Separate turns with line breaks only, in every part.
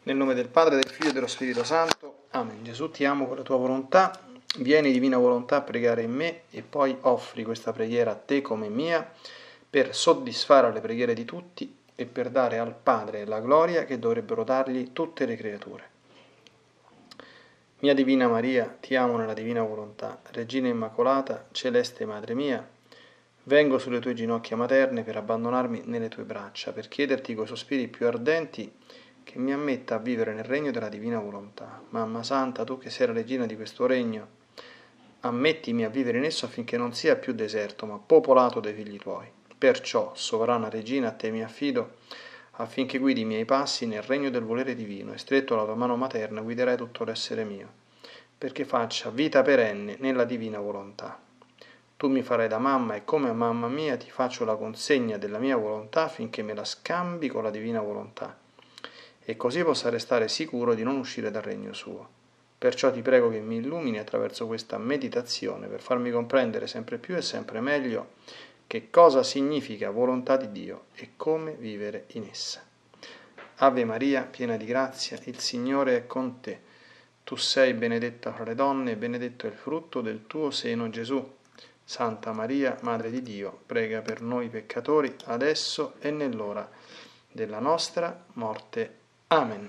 Nel nome del Padre, del Figlio e dello Spirito Santo. Amen. Gesù, ti amo con la tua volontà. Vieni, divina volontà, a pregare in me e poi offri questa preghiera a te come mia per soddisfare le preghiere di tutti e per dare al Padre la gloria che dovrebbero dargli tutte le creature. Mia Divina Maria, ti amo nella Divina Volontà, Regina Immacolata, Celeste Madre mia, vengo sulle tue ginocchia materne per abbandonarmi nelle tue braccia, per chiederti coi sospiri più ardenti che mi ammetta a vivere nel regno della Divina Volontà. Mamma Santa, tu che sei la regina di questo regno, ammettimi a vivere in esso affinché non sia più deserto, ma popolato dai figli tuoi. Perciò, sovrana regina, a te mi affido, affinché guidi i miei passi nel regno del volere divino, e stretto alla tua mano materna guiderai tutto l'essere mio, perché faccia vita perenne nella divina volontà. Tu mi farai da mamma e come a mamma mia ti faccio la consegna della mia volontà affinché me la scambi con la divina volontà, e così possa restare sicuro di non uscire dal regno suo. Perciò ti prego che mi illumini attraverso questa meditazione per farmi comprendere sempre più e sempre meglio che cosa significa volontà di Dio e come vivere in essa. Ave Maria, piena di grazia, il Signore è con te. Tu sei benedetta fra le donne e benedetto è il frutto del tuo seno, Gesù. Santa Maria, Madre di Dio, prega per noi peccatori, adesso e nell'ora della nostra morte. Amen.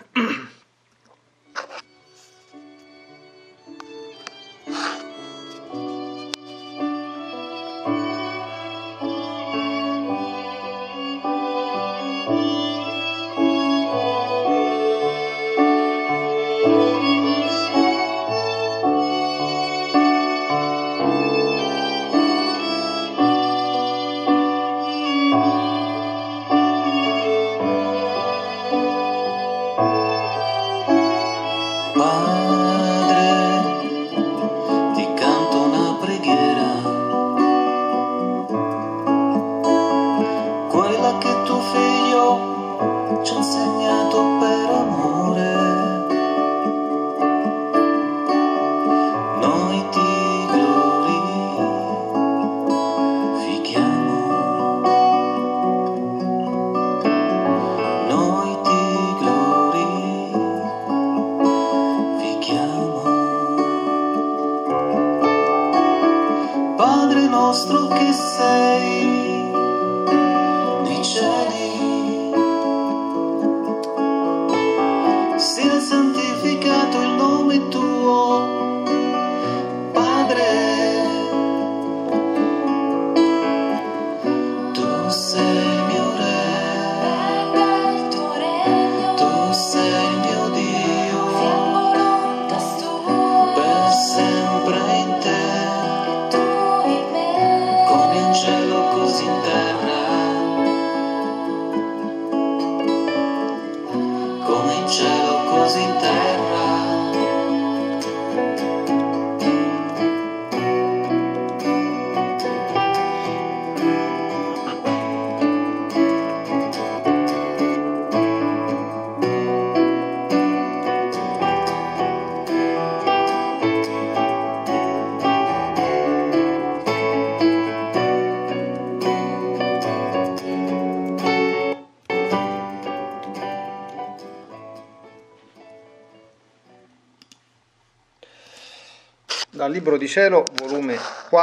Dal Libro di Cielo, volume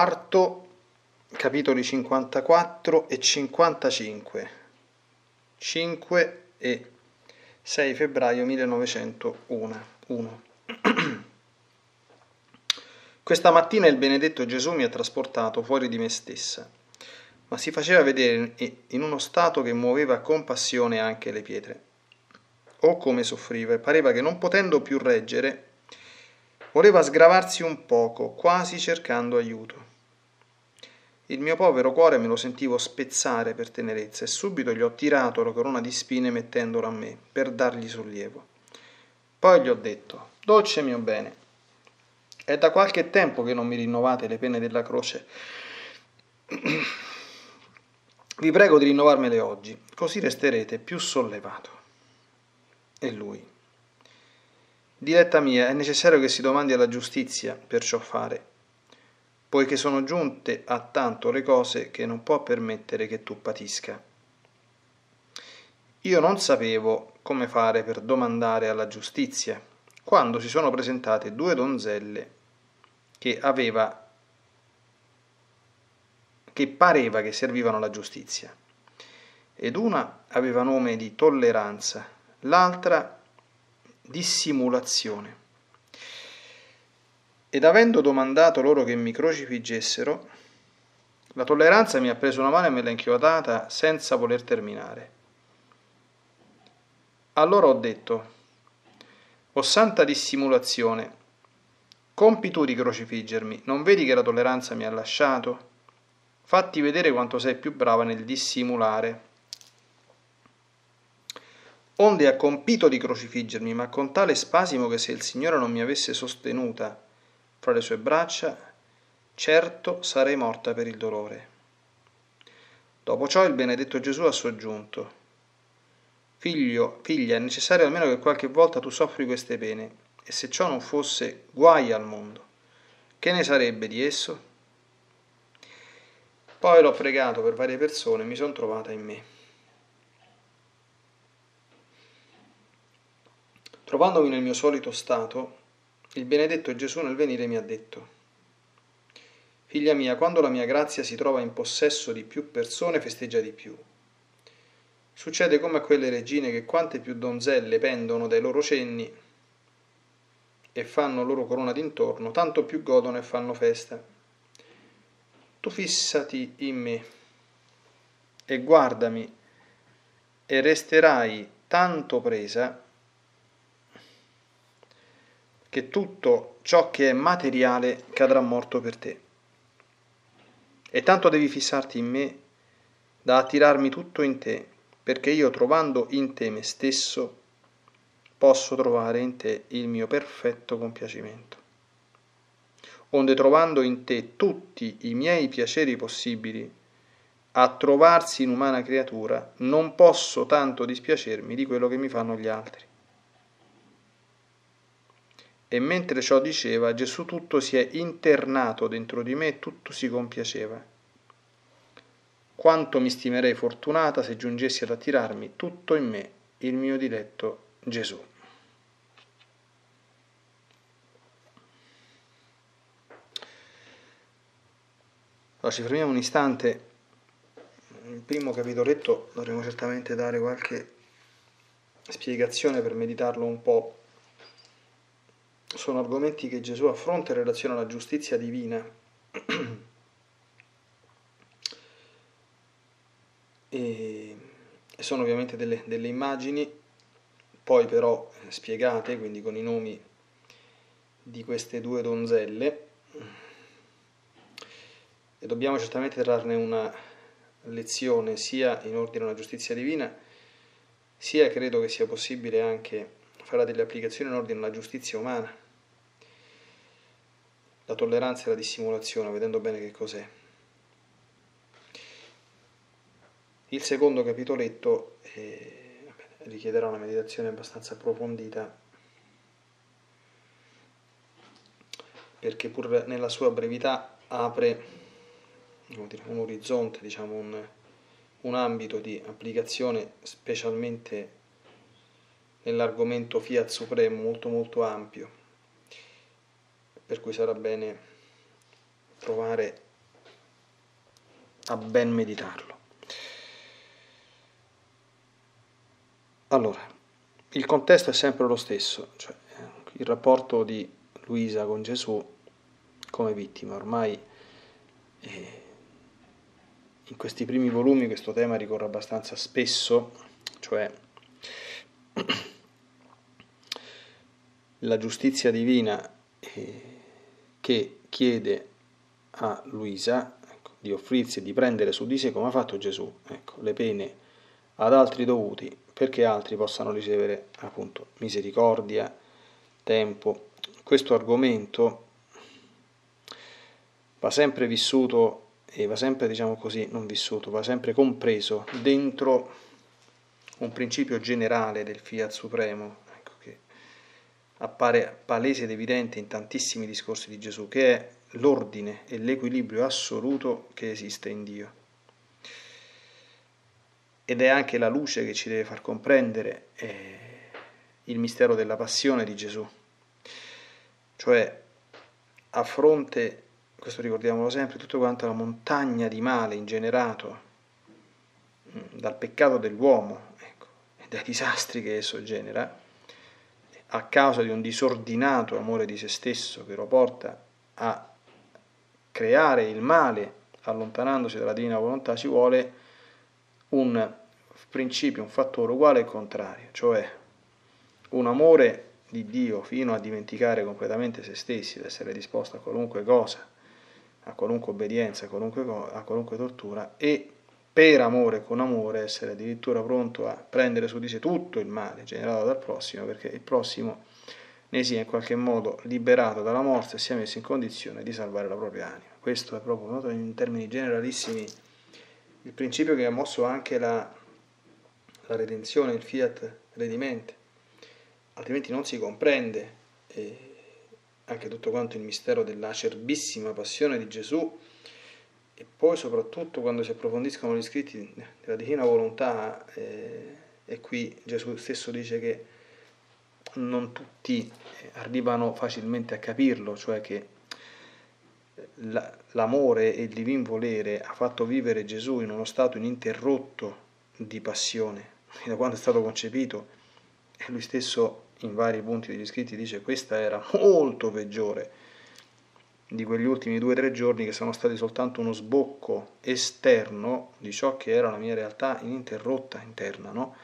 4, capitoli 54 e 55, 5 e 6 febbraio 1901. Questa mattina il benedetto Gesù mi ha trasportato fuori di me stessa, ma si faceva vedere in uno stato che muoveva compassione anche le pietre. Oh, come soffriva, e pareva che non potendo più reggere, voleva sgravarsi un poco, quasi cercando aiuto. Il mio povero cuore me lo sentivo spezzare per tenerezza e subito gli ho tirato la corona di spine mettendola a me, per dargli sollievo. Poi gli ho detto: dolce mio bene, è da qualche tempo che non mi rinnovate le pene della croce. Vi prego di rinnovarmele oggi, così resterete più sollevato. E lui: diletta mia, è necessario che si domandi alla giustizia per ciò fare, poiché sono giunte a tanto le cose che non può permettere che tu patisca. Io non sapevo come fare per domandare alla giustizia, quando si sono presentate due donzelle che pareva che servivano alla giustizia, ed una aveva nome di tolleranza, l'altra dissimulazione. Ed avendo domandato loro che mi crocifiggessero, la tolleranza mi ha preso una mano e me l'ha inchiodata senza voler terminare. Allora ho detto: o santa dissimulazione, compi tu di crocifiggermi, non vedi che la tolleranza mi ha lasciato? Fatti vedere quanto sei più brava nel dissimulare. Onde ha compito di crocifiggermi, ma con tale spasimo che se il Signore non mi avesse sostenuta fra le sue braccia, certo sarei morta per il dolore. Dopo ciò il benedetto Gesù ha soggiunto: figlia, è necessario almeno che qualche volta tu soffri queste pene, e se ciò non fosse, guai al mondo. Che ne sarebbe di esso? Poi l'ho pregato per varie persone e mi sono trovata in me. Trovandomi nel mio solito stato, il benedetto Gesù nel venire mi ha detto: figlia mia, quando la mia grazia si trova in possesso di più persone, festeggia di più. Succede come a quelle regine che quante più donzelle pendono dai loro cenni e fanno loro corona d'intorno, tanto più godono e fanno festa. Tu fissati in me e guardami, e resterai tanto presa che tutto ciò che è materiale cadrà morto per te. E tanto devi fissarti in me da attirarmi tutto in te, perché io, trovando in te me stesso, posso trovare in te il mio perfetto compiacimento. Onde, trovando in te tutti i miei piaceri possibili a trovarsi in umana creatura, non posso tanto dispiacermi di quello che mi fanno gli altri. E mentre ciò diceva, Gesù tutto si è internato dentro di me e tutto si compiaceva. Quanto mi stimerei fortunata se giungessi ad attirarmi tutto in me il mio diletto Gesù. Allora ci fermiamo un istante. Il primo capitoletto dovremo certamente dare qualche spiegazione per meditarlo un po'. Sono argomenti che Gesù affronta in relazione alla giustizia divina. E sono ovviamente delle immagini, poi però spiegate, quindi con i nomi di queste due donzelle, e dobbiamo certamente trarne una lezione sia in ordine alla giustizia divina, sia credo che sia possibile anche fare delle applicazioni in ordine alla giustizia umana, la tolleranza e la dissimulazione, vedendo bene che cos'è. Il secondo capitoletto richiederà una meditazione abbastanza approfondita, perché pur nella sua brevità apre un orizzonte, diciamo un ambito di applicazione, specialmente nell'argomento Fiat Supremo, molto molto ampio, per cui sarà bene provare a ben meditarlo. Allora, il contesto è sempre lo stesso, cioè il rapporto di Luisa con Gesù come vittima. Ormai in questi primi volumi questo tema ricorre abbastanza spesso, cioè la giustizia divina che chiede a Luisa, di offrirsi e di prendere su di sé, come ha fatto Gesù, le pene ad altri dovuti, perché altri possano ricevere appunto misericordia, tempo. Questo argomento va sempre vissuto e va sempre, diciamo così, non vissuto, va sempre compreso dentro un principio generale del Fiat Supremo, che appare palese ed evidente in tantissimi discorsi di Gesù, che è l'ordine e l'equilibrio assoluto che esiste in Dio. ed è anche la luce che ci deve far comprendere il mistero della passione di Gesù. Cioè, a fronte, questo ricordiamolo sempre, tutto quanto la montagna di male ingenerato dal peccato dell'uomo, ecco, e dai disastri che esso genera, a causa di un disordinato amore di se stesso che lo porta a creare il male allontanandosi dalla divina volontà, ci vuole un principio, un fattore uguale e contrario, cioè un amore di Dio fino a dimenticare completamente se stessi, ad essere disposto a qualunque cosa, a qualunque obbedienza, a qualunque tortura, e per amore, con amore, essere addirittura pronto a prendere su di sé tutto il male generato dal prossimo, perché il prossimo ne sia in qualche modo liberato dalla morte e sia messo in condizione di salvare la propria anima. Questo è proprio, noto in termini generalissimi, il principio che ha mosso anche la redenzione, il fiat redimente, altrimenti non si comprende anche tutto quanto il mistero dell'acerbissima passione di Gesù. E poi soprattutto quando si approfondiscono gli scritti della Divina Volontà, e qui Gesù stesso dice che non tutti arrivano facilmente a capirlo, cioè che l'amore e il divin volere ha fatto vivere Gesù in uno stato ininterrotto di passione, da quando è stato concepito, e lui stesso in vari punti degli scritti dice che questa era molto peggiore di quegli ultimi 2 o 3 giorni che sono stati soltanto uno sbocco esterno di ciò che era la mia realtà ininterrotta interna, no?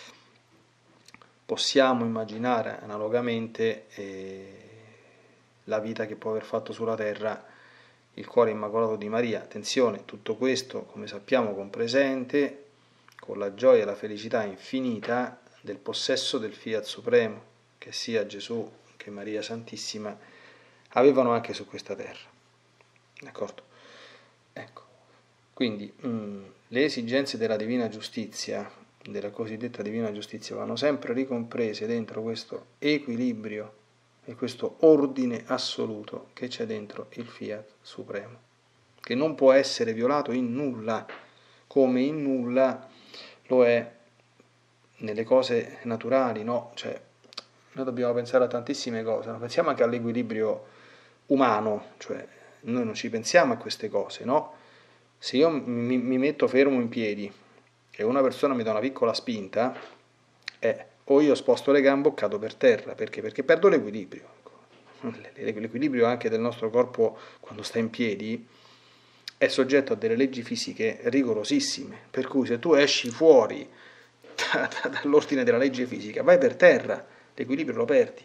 Possiamo immaginare analogamente la vita che può aver fatto sulla terra il cuore immacolato di Maria. Attenzione, tutto questo, come sappiamo, con presente, con la gioia e la felicità infinita del possesso del Fiat Supremo, che sia Gesù che Maria Santissima avevano anche su questa terra. D'accordo? Ecco, quindi le esigenze della divina giustizia, della cosiddetta divina giustizia, vanno sempre ricomprese dentro questo equilibrio e questo ordine assoluto che c'è dentro il Fiat Supremo, che non può essere violato in nulla, come in nulla lo è nelle cose naturali, no? Cioè, noi dobbiamo pensare a tantissime cose, no? Pensiamo anche all'equilibrio umano, cioè noi non ci pensiamo a queste cose, no? Se io mi metto fermo in piedi e una persona mi dà una piccola spinta, o io sposto le gambe o cado per terra, perché? Perché perdo l'equilibrio. L'equilibrio anche del nostro corpo quando sta in piedi è soggetto a delle leggi fisiche rigorosissime, per cui se tu esci fuori dall'ordine della legge fisica vai per terra, l'equilibrio lo perdi.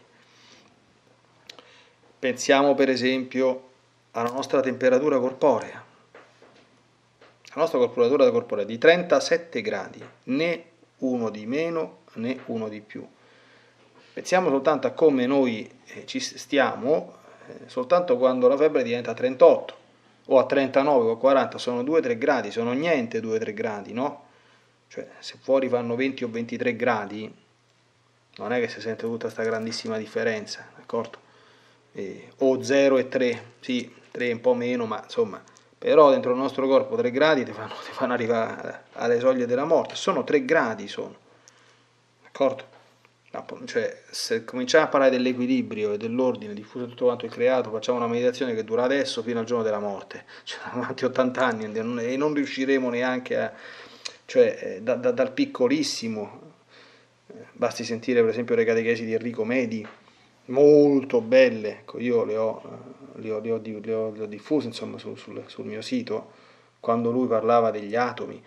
Pensiamo per esempio alla nostra temperatura corporea. La nostra temperatura corporea è di 37 gradi, né uno di meno né uno di più. Pensiamo soltanto a come noi ci stiamo soltanto quando la febbre diventa a 38 o a 39 o a 40, sono 2-3 gradi, sono niente 2-3 gradi, no? Cioè se fuori fanno 20 o 23 gradi non è che si sente tutta questa grandissima differenza, d'accordo? O 0 e 3, sì, 3 un po' meno, ma insomma, però dentro il nostro corpo 3 gradi ti fanno arrivare alle soglie della morte, sono 3 gradi, sono, d'accordo? Cioè, se cominciamo a parlare dell'equilibrio e dell'ordine diffuso tutto quanto il creato, facciamo una meditazione che dura adesso fino al giorno della morte, cioè avanti 80 anni e non riusciremo neanche a, cioè dal piccolissimo, basti sentire per esempio le catechesi di Enrico Medi, molto belle, ecco, io le ho diffuse insomma sul mio sito, quando lui parlava degli atomi,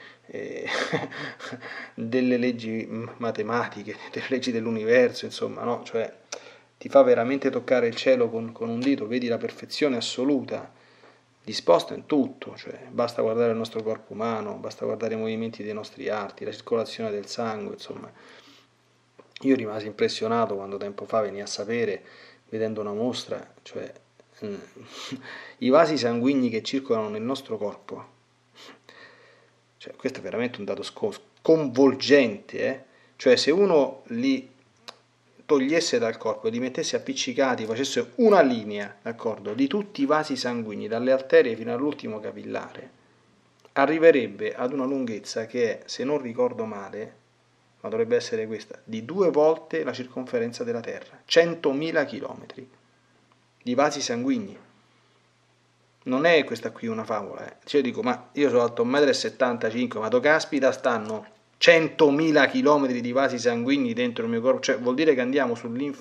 delle leggi matematiche, delle leggi dell'universo, insomma, no? Cioè, ti fa veramente toccare il cielo con un dito, vedi la perfezione assoluta, disposta in tutto, cioè, basta guardare il nostro corpo umano, basta guardare i movimenti dei nostri arti, la circolazione del sangue, insomma. Io rimasi impressionato quando tempo fa venì a sapere, vedendo una mostra, cioè i vasi sanguigni che circolano nel nostro corpo. Cioè, questo è veramente un dato sconvolgente, Cioè, se uno li togliesse dal corpo e li mettesse appiccicati, facesse una linea, d'accordo, di tutti i vasi sanguigni, dalle arterie fino all'ultimo capillare, arriverebbe ad una lunghezza che è, se non ricordo male, ma dovrebbe essere questa, di 2 volte la circonferenza della Terra, 100.000 chilometri di vasi sanguigni. Non è questa qui una favola, Cioè io dico, ma io sono alto 1,75 m, ma dove caspita stanno 100.000 chilometri di vasi sanguigni dentro il mio corpo? Cioè vuol dire che andiamo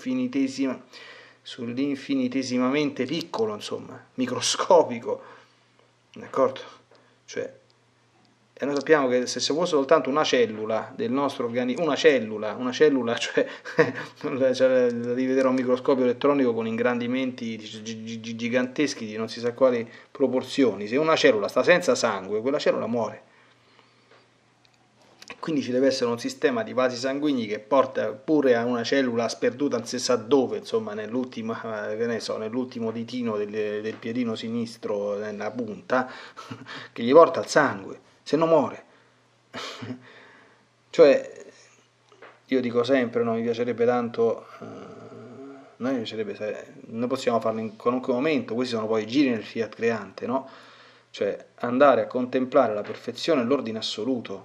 sull'infinitesimamente piccolo, insomma, microscopico, d'accordo? Cioè, e noi sappiamo che se fosse soltanto una cellula del nostro organismo, una cellula, cioè la devi vedere a un microscopio elettronico con ingrandimenti giganteschi di non si sa quali proporzioni. Se una cellula sta senza sangue, quella cellula muore. Quindi ci deve essere un sistema di vasi sanguigni che porta pure a una cellula sperduta non si sa dove, insomma, nell'ultimo ditino del piedino sinistro, nella punta, che gli porta il sangue, se no muore. Cioè, io dico sempre, no, mi piacerebbe tanto, noi possiamo farlo in qualunque momento, questi sono poi i giri nel fiat creante, no? Cioè, andare a contemplare la perfezione e l'ordine assoluto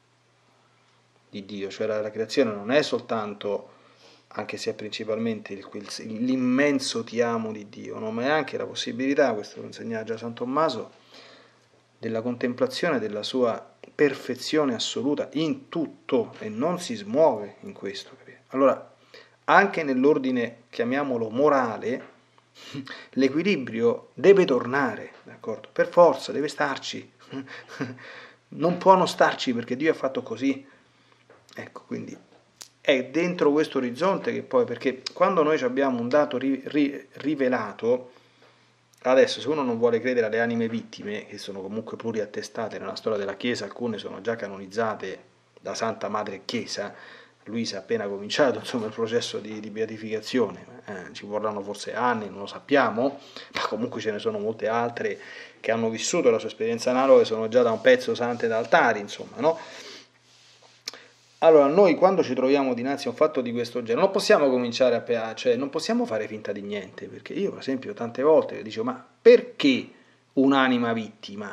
di Dio, cioè la creazione non è soltanto, anche se è principalmente l'immenso ti amo di Dio, no? Ma è anche la possibilità, questo lo insegnava già San Tommaso, della contemplazione della sua perfezione assoluta in tutto e non si smuove in questo. Allora, anche nell'ordine, chiamiamolo morale, l'equilibrio deve tornare, d'accordo? Per forza, deve starci. Non può non starci perché Dio ha fatto così. Ecco, quindi è dentro questo orizzonte che poi, perché quando noi abbiamo un dato rivelato, adesso se uno non vuole credere alle anime vittime, che sono comunque pluriattestate nella storia della Chiesa, alcune sono già canonizzate da Santa Madre Chiesa, Luisa ha appena cominciato insomma il processo di beatificazione, ci vorranno forse anni, non lo sappiamo, ma comunque ce ne sono molte altre che hanno vissuto la sua esperienza analoga e sono già da un pezzo sante d'altari, insomma, no? Allora, noi quando ci troviamo dinanzi a un fatto di questo genere, non possiamo cominciare cioè non possiamo fare finta di niente, perché io, per esempio, tante volte dicevo, ma perché un'anima vittima?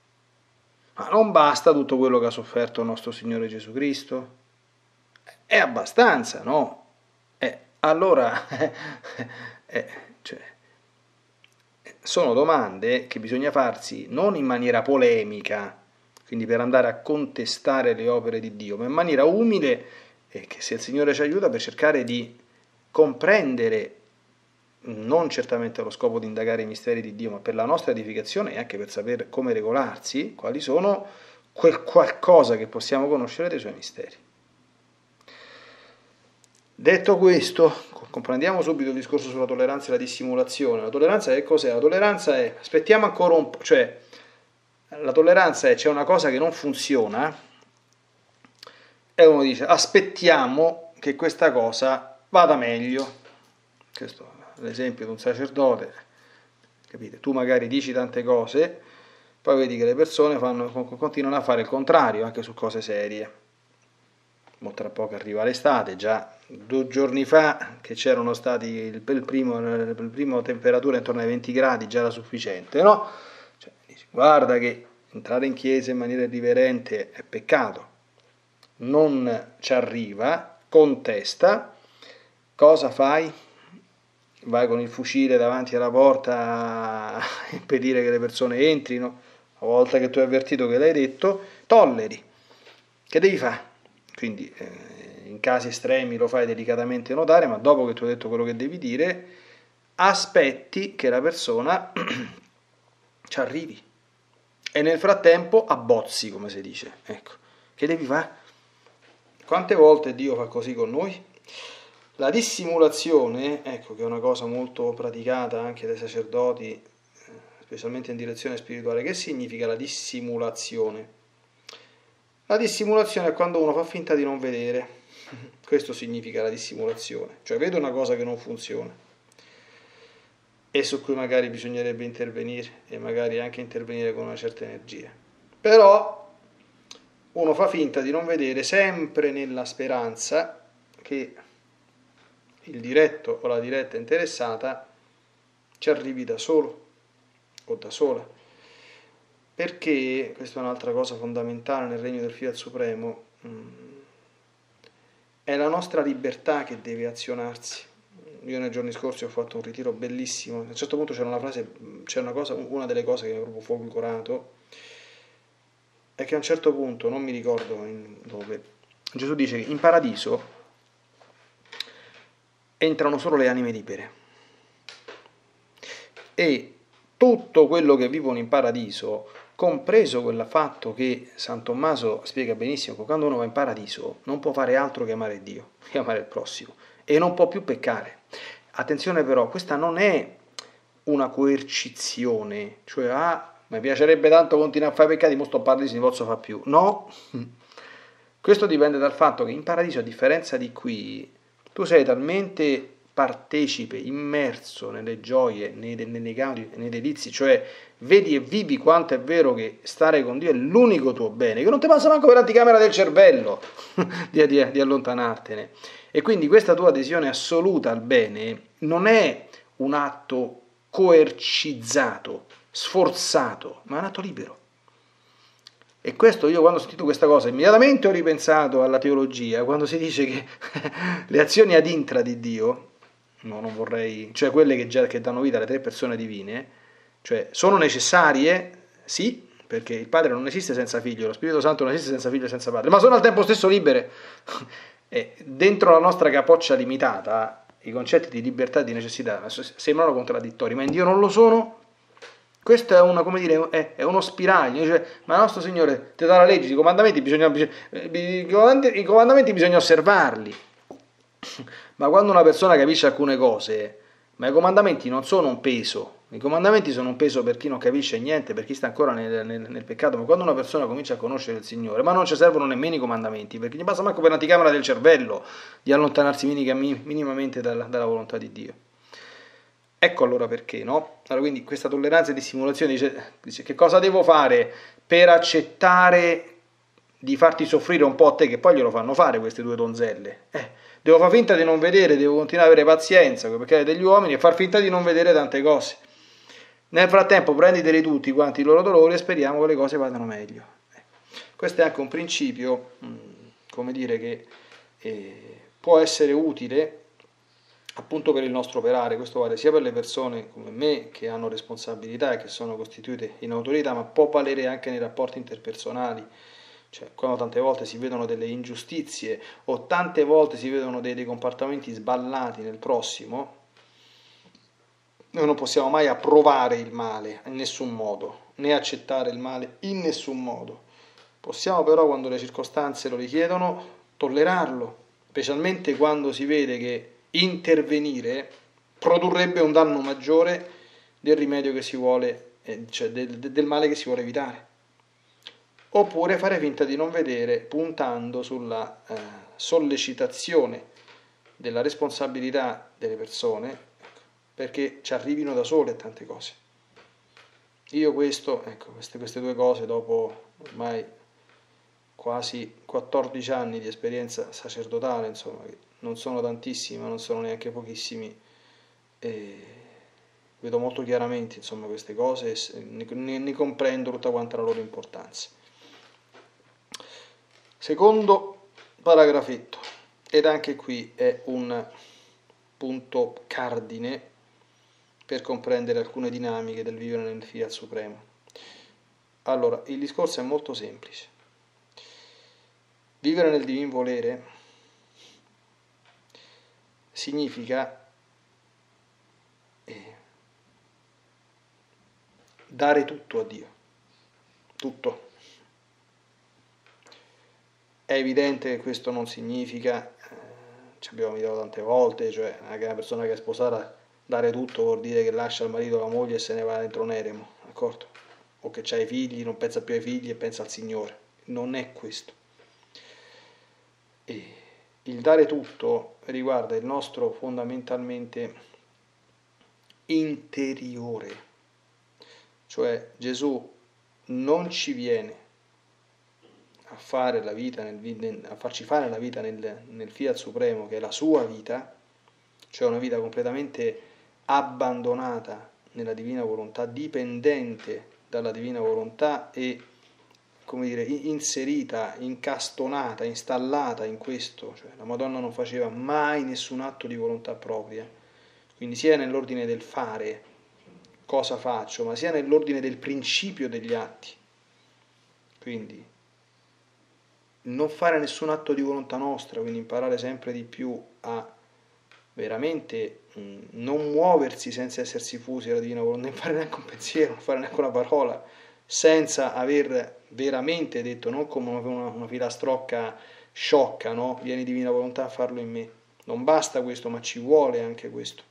Ma non basta tutto quello che ha sofferto il nostro Signore Gesù Cristo? È abbastanza, no? Allora, cioè, sono domande che bisogna farsi non in maniera polemica, quindi per andare a contestare le opere di Dio, ma in maniera umile, e che se il Signore ci aiuta, per cercare di comprendere, non certamente allo scopo di indagare i misteri di Dio, ma per la nostra edificazione e anche per sapere come regolarsi, quali sono quel qualcosa che possiamo conoscere dei suoi misteri. Detto questo, comprendiamo subito il discorso sulla tolleranza e la dissimulazione. La tolleranza che cos'è? La tolleranza è, aspettiamo ancora un po', cioè la tolleranza è c'è una cosa che non funziona e uno dice aspettiamo che questa cosa vada meglio. Questo è l'esempio di un sacerdote, capite? Tu magari dici tante cose, poi vedi che le persone continuano a fare il contrario anche su cose serie. Mo tra poco arriva l'estate, già 2 giorni fa che c'erano stati il primo temperatura intorno ai 20 gradi già era sufficiente, no? Cioè, dici, guarda che entrare in chiesa in maniera irriverente è peccato, non ci arriva, contesta, cosa fai? Vai con il fucile davanti alla porta a impedire che le persone entrino, una volta che tu hai avvertito che l'hai detto, tolleri, che devi fare? Quindi in casi estremi lo fai delicatamente notare, ma dopo che tu hai detto quello che devi dire, aspetti che la persona ci arrivi. E nel frattempo abbozzi, come si dice. Ecco, che devi fare? Quante volte Dio fa così con noi? La dissimulazione, ecco che è una cosa molto praticata anche dai sacerdoti, specialmente in direzione spirituale. Che significa la dissimulazione? La dissimulazione è quando uno fa finta di non vedere, questo significa la dissimulazione, cioè vedo una cosa che non funziona e su cui magari bisognerebbe intervenire e magari anche intervenire con una certa energia, però uno fa finta di non vedere sempre nella speranza che il diretto o la diretta interessata ci arrivi da solo o da sola. Perché, questa è un'altra cosa fondamentale nel regno del Fiat Supremo, è la nostra libertà che deve azionarsi. Io nei giorni scorsi ho fatto un ritiro bellissimo, a un certo punto c'era una frase, c'è una cosa, una delle cose che mi ha proprio folgorato, è che a un certo punto, non mi ricordo dove, Gesù dice che in paradiso entrano solo le anime libere e tutto quello che vivono in paradiso, compreso quel fatto che San Tommaso spiega benissimo che quando uno va in paradiso non può fare altro che amare Dio, che amare il prossimo, e non può più peccare. Attenzione però, questa non è una coercizione, cioè mi piacerebbe tanto continuare a fare peccati, mo sto a paradiso, non posso fare più. No, questo dipende dal fatto che in paradiso, a differenza di qui, tu sei talmente partecipe, immerso nelle gioie, nei gaudi, nei delizi, cioè vedi e vivi quanto è vero che stare con Dio è l'unico tuo bene, che non ti passa manco per l'anticamera del cervello di allontanartene. E quindi questa tua adesione assoluta al bene non è un atto coercizzato, sforzato, ma è un atto libero. E questo, io quando ho sentito questa cosa immediatamente ho ripensato alla teologia, quando si dice che le azioni ad intra di Dio, no, non vorrei, cioè quelle che danno vita alle tre persone divine, cioè sono necessarie, sì, perché il Padre non esiste senza Figlio, lo Spirito Santo non esiste senza Figlio e senza Padre, ma sono al tempo stesso libere. E dentro la nostra capoccia limitata, i concetti di libertà e di necessità sembrano contraddittori, ma in Dio non lo sono. Questo è una, come dire, è uno spiraglio, cioè, ma nostro Signore ti dà la legge, i comandamenti bisogna osservarli. Ma quando una persona capisce alcune cose, ma i comandamenti non sono un peso, i comandamenti sono un peso per chi non capisce niente, per chi sta ancora nel peccato, ma quando una persona comincia a conoscere il Signore, ma non ci servono nemmeno i comandamenti, perché gli passa manco per l'anticamera del cervello di allontanarsi minimamente dalla volontà di Dio. Ecco allora perché, no? Allora, quindi questa tolleranza e dissimulazione dice che cosa devo fare per accettare di farti soffrire un po' a te, che poi glielo fanno fare queste due donzelle. Devo far finta di non vedere, devo continuare ad avere pazienza, perché degli uomini, e far finta di non vedere tante cose. Nel frattempo prenditeli tutti quanti i loro dolori e speriamo che le cose vadano meglio. Questo è anche un principio, come dire, che può essere utile appunto per il nostro operare. Questo vale sia per le persone come me che hanno responsabilità e che sono costituite in autorità, ma può valere anche nei rapporti interpersonali. Cioè, quando tante volte si vedono delle ingiustizie o tante volte si vedono dei comportamenti sballati nel prossimo, noi non possiamo mai approvare il male in nessun modo, né accettare il male in nessun modo. Possiamo però, quando le circostanze lo richiedono, tollerarlo, specialmente quando si vede che intervenire produrrebbe un danno maggiore del rimedio che si vuole, cioè del male che si vuole evitare. Oppure fare finta di non vedere, puntando sulla sollecitazione della responsabilità delle persone, perché ci arrivino da sole tante cose. Io queste due cose, dopo ormai quasi 14 anni di esperienza sacerdotale, insomma, che non sono tantissimi, ma non sono neanche pochissimi, vedo molto chiaramente, insomma, queste cose e ne comprendo tutta quanta la loro importanza. Secondo paragrafetto, ed anche qui è un punto cardine per comprendere alcune dinamiche del vivere nel Fiat Supremo. Allora, il discorso è molto semplice. Vivere nel divin volere significa dare tutto a Dio, tutto. È evidente che questo non significa, ci abbiamo detto tante volte, cioè anche una persona che è sposata, dare tutto vuol dire che lascia il marito e la moglie e se ne va dentro un eremo, d'accordo? O che c'ha i figli, non pensa più ai figli e pensa al Signore. Non è questo. E il dare tutto riguarda il nostro fondamentalmente interiore, cioè Gesù non ci viene a fare la vita a farci fare la vita nel Fiat Supremo, che è la sua vita, cioè una vita completamente abbandonata nella divina volontà, dipendente dalla divina volontà e, come dire, inserita, incastonata, installata in questo, cioè la Madonna non faceva mai nessun atto di volontà propria, quindi sia nell'ordine del fare, cosa faccio, ma sia nell'ordine del principio degli atti, quindi non fare nessun atto di volontà nostra, quindi imparare sempre di più a veramente non muoversi senza essersi fusi alla divina volontà, non fare neanche un pensiero, non fare neanche una parola, senza aver veramente detto, non come una filastrocca sciocca, no? Vieni divina volontà a farlo in me. Non basta questo, ma ci vuole anche questo.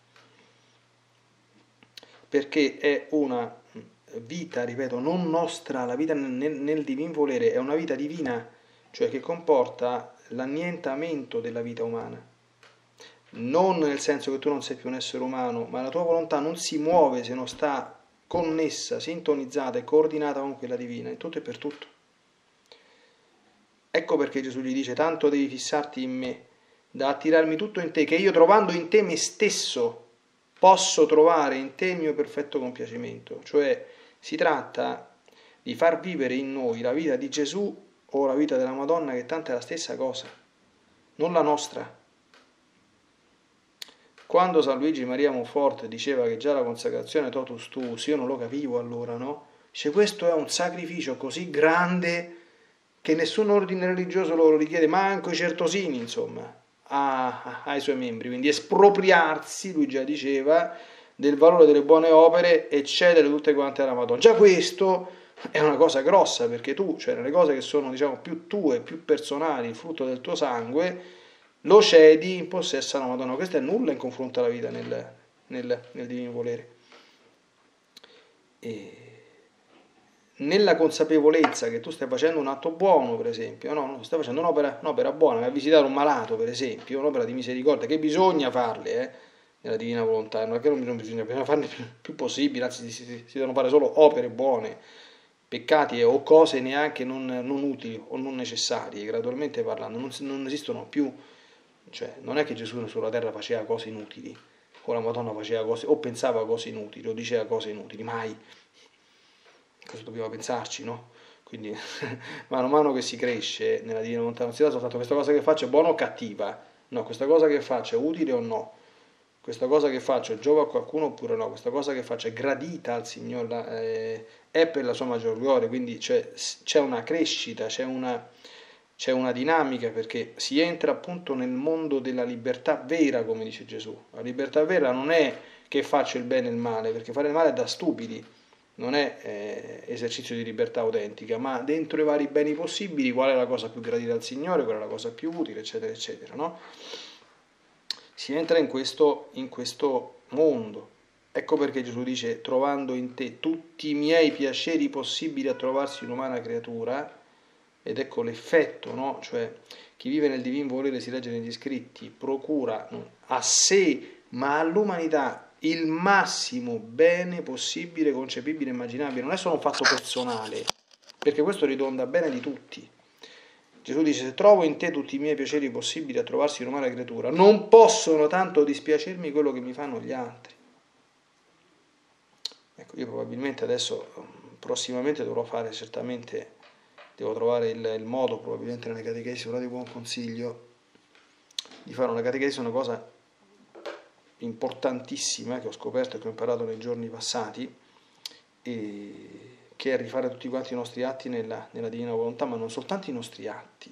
Perché è una vita, ripeto, non nostra, la vita nel divin volere è una vita divina, cioè che comporta l'annientamento della vita umana. Non nel senso che tu non sei più un essere umano, ma la tua volontà non si muove se non sta connessa, sintonizzata e coordinata con quella divina, in tutto e per tutto. Ecco perché Gesù gli dice, tanto devi fissarti in me, da attirarmi tutto in te, che io trovando in te me stesso posso trovare in te il mio perfetto compiacimento. Cioè si tratta di far vivere in noi la vita di Gesù o la vita della Madonna, che tanto è la stessa cosa, non la nostra. Quando San Luigi Maria Monforte diceva che già la consacrazione totus tuus, io non lo capivo allora, no? Dice, questo è un sacrificio così grande che nessun ordine religioso lo richiede, manco i certosini, insomma, ai suoi membri. Quindi espropriarsi, lui già diceva, del valore delle buone opere e cedere tutte quante alla Madonna. Già questo è una cosa grossa, perché tu, cioè nelle cose che sono, diciamo, più tue, più personali, il frutto del tuo sangue, lo cedi in possesso alla Madonna. Questo è nulla in confronto alla vita nel divino volere. E nella consapevolezza che tu stai facendo un atto buono, per esempio, no, stai facendo un'opera buona, vai a visitare un malato, per esempio, un'opera di misericordia, che bisogna farle, nella divina volontà, non è che bisogna farne più possibile, anzi si devono fare solo opere buone, peccati o cose neanche non utili o non necessarie, gradualmente parlando, non esistono più, cioè non è che Gesù sulla terra faceva cose inutili, o la Madonna faceva cose, o pensava cose inutili, o diceva cose inutili, mai. Cosa dobbiamo pensarci, no? Quindi mano a mano che si cresce nella divina volontà non si dà soltanto questa cosa che faccio è buona o cattiva, no, questa cosa che faccio è utile o no, questa cosa che faccio giova a qualcuno oppure no, questa cosa che faccio è gradita al Signore, è per la sua maggior gloria, quindi c'è una crescita, c'è una dinamica, perché si entra appunto nel mondo della libertà vera, come dice Gesù. La libertà vera non è che faccio il bene e il male, perché fare il male è da stupidi, non è esercizio di libertà autentica, ma dentro i vari beni possibili qual è la cosa più gradita al Signore, qual è la cosa più utile, eccetera, eccetera, no? Si entra in questo mondo. Ecco perché Gesù dice, trovando in te tutti i miei piaceri possibili a trovarsi un'umana creatura, ed ecco l'effetto, no? Cioè chi vive nel divin volere, si legge negli scritti, procura a sé, ma all'umanità, il massimo bene possibile, concepibile, immaginabile. Non è solo un fatto personale, perché questo ridonda bene di tutti. Gesù dice, se trovo in te tutti i miei piaceri possibili a trovarsi in umana creatura, non possono tanto dispiacermi quello che mi fanno gli altri. Ecco, io probabilmente adesso, prossimamente dovrò fare certamente, devo trovare il modo, probabilmente nelle catechesi, ora di buon consiglio, di fare una catechesi, una cosa importantissima che ho scoperto e che ho imparato nei giorni passati, e che è rifare tutti quanti i nostri atti nella divina volontà, ma non soltanto i nostri atti,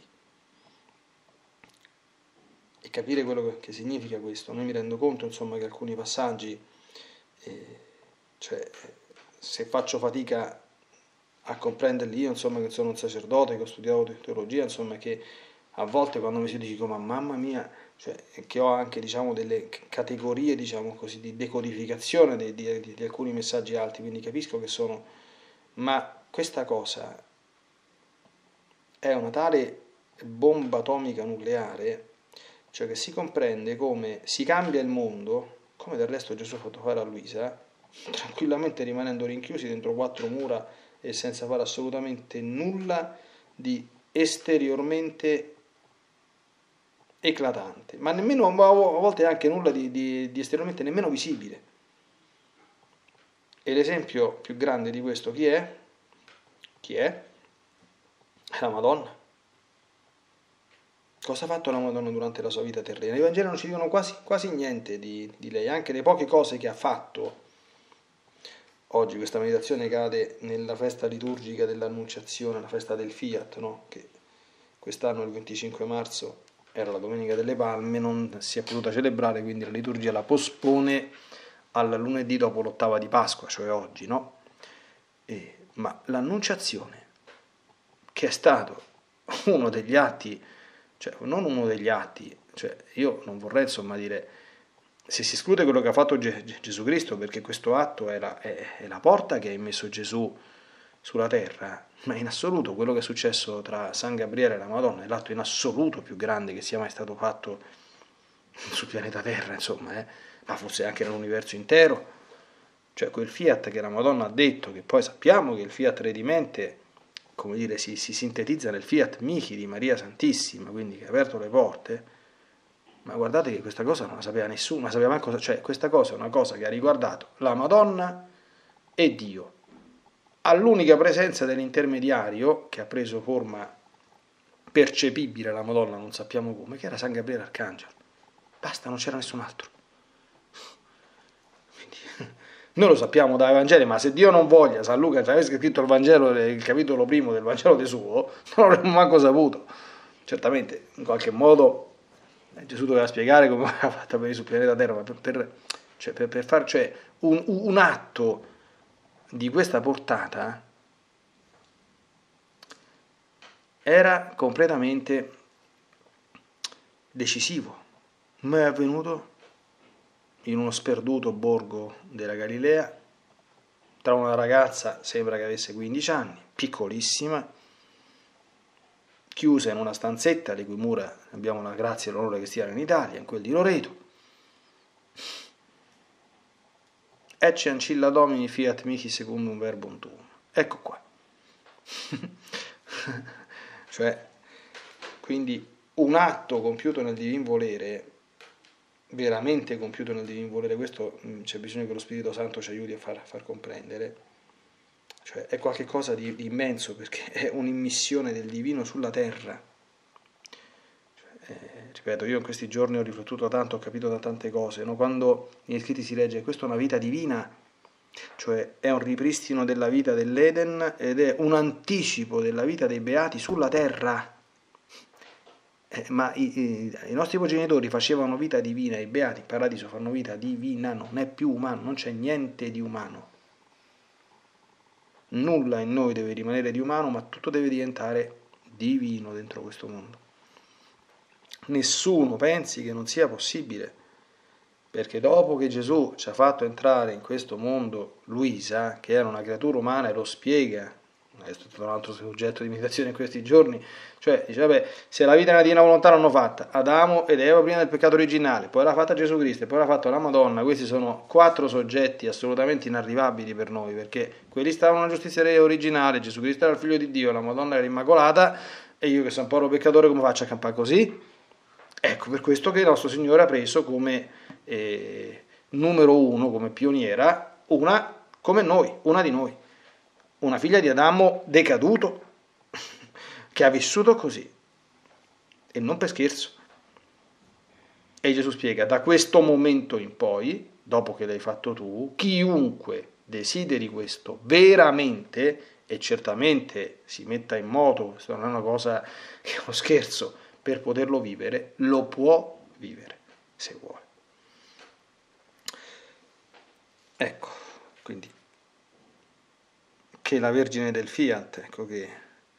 e capire quello che significa questo. Noi mi rendo conto, insomma, che alcuni passaggi, cioè se faccio fatica a comprenderli io, insomma, che sono un sacerdote, che ho studiato teologia, insomma, che a volte quando mi si dice, ma mamma mia, cioè, che ho anche, diciamo, delle categorie, diciamo così, di decodificazione di alcuni messaggi alti, quindi capisco che sono, ma questa cosa è una tale bomba atomica nucleare, cioè che si comprende come si cambia il mondo, come del resto Gesù ha fatto fare a Luisa, tranquillamente rimanendo rinchiusi dentro 4 mura e senza fare assolutamente nulla di esteriormente eclatante, ma nemmeno, a volte anche nulla di esteriormente nemmeno visibile. E l'esempio più grande di questo chi è? Chi è? È la Madonna. Cosa ha fatto la Madonna durante la sua vita terrena? I Vangeli non ci dicono quasi niente di lei, anche le poche cose che ha fatto. Oggi questa meditazione cade nella festa liturgica dell'Annunciazione, la festa del Fiat, no? Che quest'anno il 25 marzo era la Domenica delle Palme, non si è potuta celebrare, quindi la liturgia la pospone al lunedì dopo l'ottava di Pasqua, cioè oggi, no? Ma l'Annunciazione, che è stato uno degli atti, cioè non uno degli atti, cioè io non vorrei insomma dire, se si esclude quello che ha fatto Gesù Cristo, perché questo atto è la porta che ha immesso Gesù sulla terra, ma in assoluto quello che è successo tra San Gabriele e la Madonna è l'atto in assoluto più grande che sia mai stato fatto sul pianeta Terra, insomma, ma forse anche nell'universo intero. Cioè quel fiat che la Madonna ha detto, che poi sappiamo che il fiat redimente, come dire, si sintetizza nel fiat Mihi di Maria Santissima, quindi che ha aperto le porte, ma guardate che questa cosa non la sapeva nessuno, non sapeva mai cosa, cioè questa cosa è una cosa che ha riguardato la Madonna e Dio, all'unica presenza dell'intermediario che ha preso forma percepibile la Madonna, non sappiamo come, che era San Gabriele Arcangelo. Basta, non c'era nessun altro. Quindi, noi lo sappiamo dai Vangeli, ma se Dio non voglia, San Luca ci avesse scritto il Vangelo, il capitolo primo del Vangelo di suo, non avremmo manco saputo. Certamente, in qualche modo, Gesù doveva spiegare come aveva fatto per il pianeta Terra, ma per fare cioè, un atto di questa portata era completamente decisivo, ma è avvenuto in uno sperduto borgo della Galilea, tra una ragazza, sembra che avesse 15 anni, piccolissima, chiusa in una stanzetta, le cui mura abbiamo la grazia e l'onore che stiano in Italia, in quel di Loreto. Ecce ancilla domini fiat mihi secundum verbum tuum. Ecco qua. Cioè, quindi un atto compiuto nel divin volere, veramente compiuto nel divin volere, questo c'è bisogno che lo Spirito Santo ci aiuti a far comprendere, cioè è qualcosa di immenso, perché è un'immissione del divino sulla terra. Ripeto, io in questi giorni ho riflettuto tanto, ho capito da tante cose, no? Quando negli scritti si legge questa è una vita divina, cioè è un ripristino della vita dell'Eden ed è un anticipo della vita dei beati sulla terra. Ma i nostri progenitori facevano vita divina, i beati in paradiso fanno vita divina, non è più umano, non c'è niente di umano. Nulla in noi deve rimanere di umano, ma tutto deve diventare divino dentro questo mondo. Nessuno pensi che non sia possibile, perché dopo che Gesù ci ha fatto entrare in questo mondo Luisa, che era una creatura umana, e lo spiega, è stato un altro soggetto di meditazione in questi giorni, cioè dice vabbè, se la vita e la divina volontà l'hanno fatta Adamo ed Eva prima del peccato originale, poi l'ha fatta Gesù Cristo e poi l'ha fatta la Madonna, questi sono 4 soggetti assolutamente inarrivabili per noi, perché quelli stavano nella giustizia originale, Gesù Cristo era il figlio di Dio, la Madonna era immacolata, e io che sono un povero peccatore come faccio a campare così? Ecco, per questo che il nostro Signore ha preso come numero 1, come pioniera, una come noi, una di noi, una figlia di Adamo decaduto, che ha vissuto così, e non per scherzo. E Gesù spiega, da questo momento in poi, dopo che l'hai fatto tu, chiunque desideri questo veramente, e certamente si metta in moto, questa non è una cosa che è uno scherzo, per poterlo vivere, lo può vivere, se vuole. Ecco, quindi, che la Vergine del Fiat, ecco che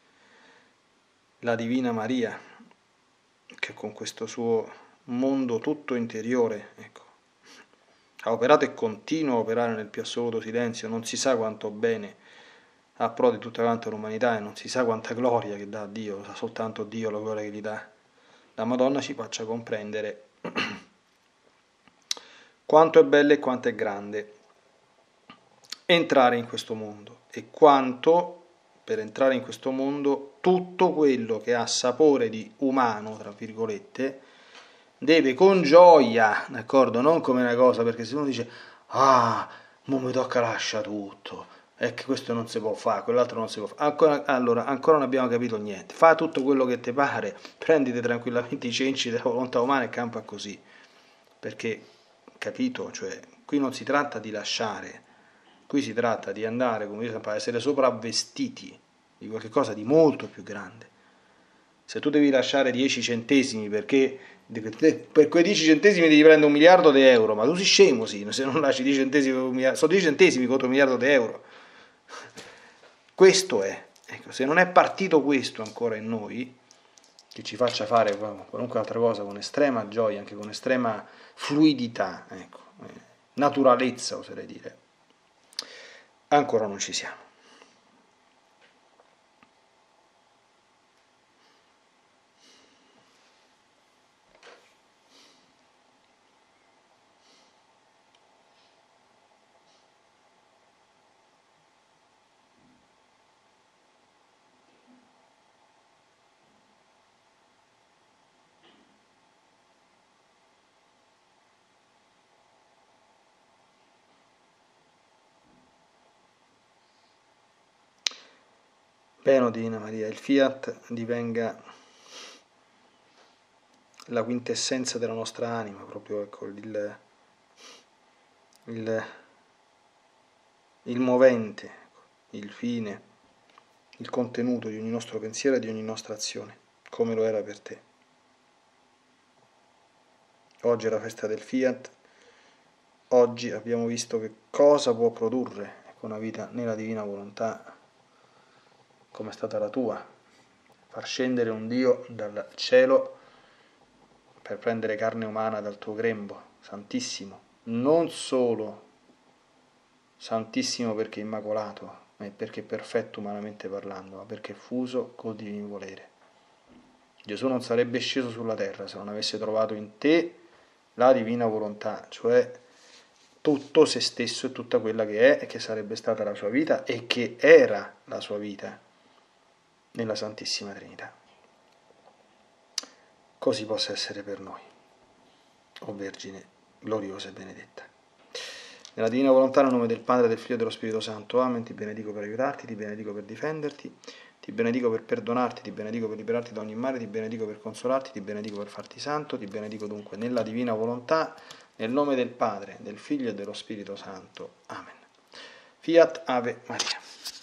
la Divina Maria, che con questo suo mondo tutto interiore, ecco, ha operato e continua a operare nel più assoluto silenzio, non si sa quanto bene approdi tutta quanta l'umanità e non si sa quanta gloria che dà a Dio, sa soltanto Dio la gloria che gli dà. La Madonna ci faccia comprendere quanto è bella e quanto è grande entrare in questo mondo e quanto, per entrare in questo mondo, tutto quello che ha sapore di umano, tra virgolette, deve con gioia, d'accordo? Non come una cosa, perché se uno dice, mo mi tocca lasciare tutto, è che questo non si può fare, quell'altro non si può fare. Allora, ancora non abbiamo capito niente. Fa tutto quello che ti pare, prenditi tranquillamente i cenci della volontà umana e campa così. Perché, capito? Cioè, qui non si tratta di lasciare, qui si tratta di andare, come dice sempre, a essere sopravvestiti di qualcosa di molto più grande. Se tu devi lasciare 10 centesimi perché per quei 10 centesimi devi prendere 1 miliardo di euro, ma tu sei scemo, sì, se non lasci 10 centesimi, sono 10 centesimi contro 1 miliardo di euro. Questo è, ecco, se non è partito questo ancora in noi, che ci faccia fare qualunque altra cosa con estrema gioia, anche con estrema fluidità, ecco, naturalezza oserei dire, ancora non ci siamo. Bene, Divina Maria, il Fiat divenga la quintessenza della nostra anima, proprio ecco, il movente, il fine, il contenuto di ogni nostro pensiero e di ogni nostra azione, come lo era per te. Oggi è la festa del Fiat, oggi abbiamo visto che cosa può produrre una vita nella divina volontà, come è stata la tua, far scendere un Dio dal cielo per prendere carne umana dal tuo grembo, santissimo, non solo santissimo perché immacolato, ma perché perfetto umanamente parlando, ma perché fuso col divino volere. Gesù non sarebbe sceso sulla terra se non avesse trovato in te la divina volontà, cioè tutto se stesso e tutta quella che è e che sarebbe stata la sua vita e che era la sua vita nella Santissima Trinità. Così possa essere per noi, o Vergine gloriosa e benedetta. Nella divina volontà, nel nome del Padre, del Figlio e dello Spirito Santo. Amen. Ti benedico per aiutarti, ti benedico per difenderti, ti benedico per perdonarti, ti benedico per liberarti da ogni male, ti benedico per consolarti, ti benedico per farti santo, ti benedico dunque nella divina volontà, nel nome del Padre, del Figlio e dello Spirito Santo. Amen. Fiat Ave Maria.